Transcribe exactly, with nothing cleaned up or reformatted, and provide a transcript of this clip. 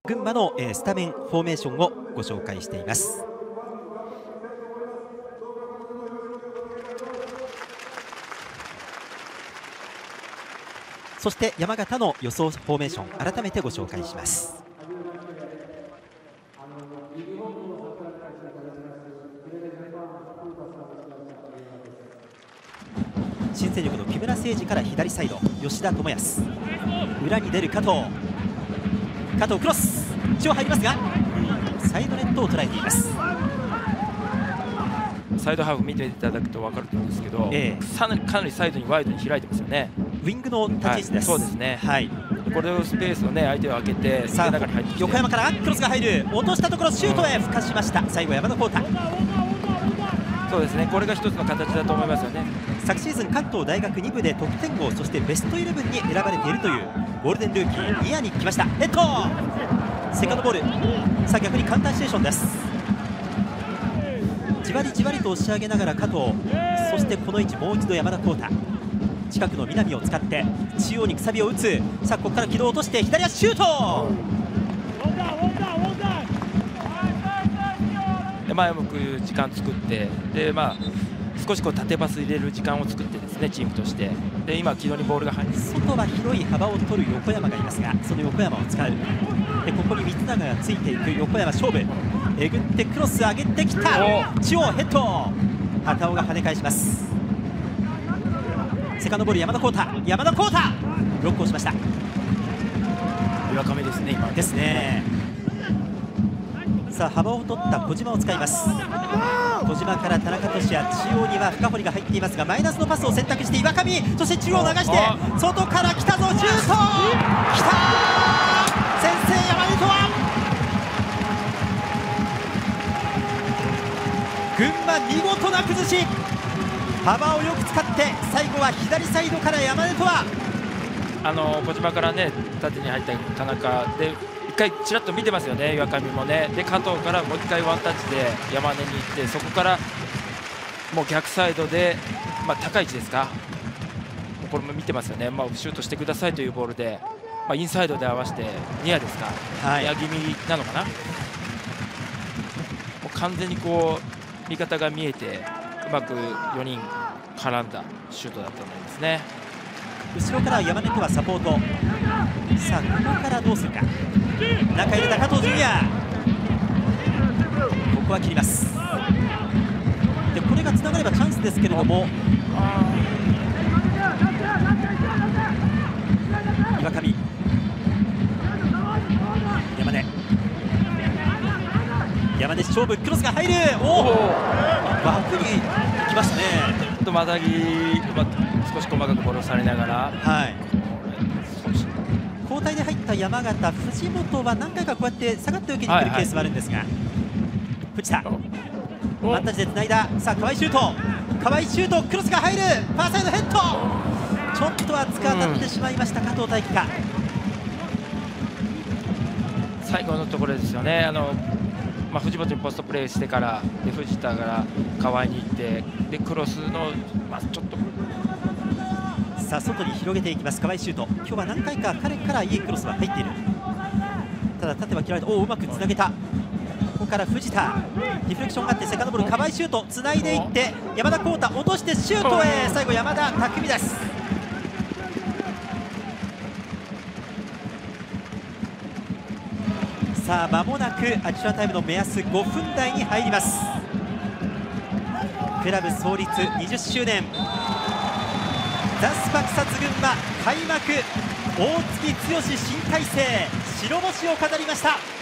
群馬の、えー、スタメンフォーメーションをご紹介しています。そして山形の予想フォーメーション改めてご紹介します。新戦力の木村誠二から左サイド吉田智康、裏に出る加藤加藤クロス一応入りますがサイドネットを捉えています。 サイドハーフ見ていただくと分かると思うんですけど、ええ、かなり、かなりサイドにワイドに開いてますよね。 ウィングの立ち位置です。 はい、そうですね、はい、これをスペースをね相手を空けてさあ中に入って横山からクロスが入る、落としたところシュートへ吹かしました。最後山田浩太。 そうですね、これが一つの形だと思いますよね。 昨シーズン関東大学に部で得点王、そしてベストイレブンに選ばれているというゴールデンルーキーニアに来ました。ヘッドセカンドボール、さあ逆にカウンターシチュエーションです。じわりじわりと押し上げながら加藤、そしてこの位置もう一度山田浩太、近くの南を使って中央にくさびを打つ。さあここから軌道を落として左足シュート。 で前を向く時間作って、で、まあ、少しこう縦パス入れる時間を作ってですね、チームとして。で今軌道にボールが入る、 外は広い幅を取る横山がいますが、その横山を使う。でここに三永がついていく横山勝負、えぐってクロス上げてきた、中央ヘッド、畑尾が跳ね返します。セカンドボール山田浩太、山田浩太ブロックをしました。 岩上ですね今ですね。さあ幅を取った小島を使います。小島から田中俊也、中央には深堀が入っていますが、マイナスのパスを選択して岩上、そして中央を流して外から来たぞ、シュートきたー、先制山根とは群馬見事な崩し、幅をよく使って最後は左サイドから山根とはあの小島からね縦に入った田中で一回ちらっと見てますよね、岩上もね。で加藤からもう一回ワンタッチで山根に行って、そこからもう逆サイドで、まあ、高い位置ですか、これも見てますよね、まあ、シュートしてくださいというボールで、まあ、インサイドで合わせてニアですか、はい、ニア気味なのかな、もう完全にこう味方が見えてうまくよにん絡んだシュートだったと思いますね。 後ろから山根とはサポート。さあここからどうするか、中入れた加藤純也、ここは切ります。でこれがつながればチャンスですけれども、岩上、山根山根勝負、クロスが入る、おお枠に来ましたね。 ちょっとまたぎ、ま、少し細かくボールをされながら、 はい、交代で入った山形、藤本は何回かこうやって下がって受けに来るケースもあるんですが、はいはい、藤田ワンタッチでつないだ。さあ河合シュート、河合シュート、クロスが入る、ファーサイドヘッド、ちょっと厚く当たってしまいました、うん、加藤大輝か。 最後のところですよね、あのまあ、藤本にポストプレーしてからで藤田から河合に行ってでクロスの、まあ、ちょっとさあ外に広げていきます河合シュート。今日は何回か彼からいいクロスは入っている。ただ縦は切られて、おおうまくつなげた。ここから藤田ディフレクションがあってセカンドボール、河合シュートつないでいって山田浩太落としてシュートへ、最後山田拓実です。さあ間もなくアディショナルタイムの目安ごふん台に入ります。クラブ創立にじゅっしゅうねん、ザスパクサツ群馬開幕、大月剛新体制白星を飾りました。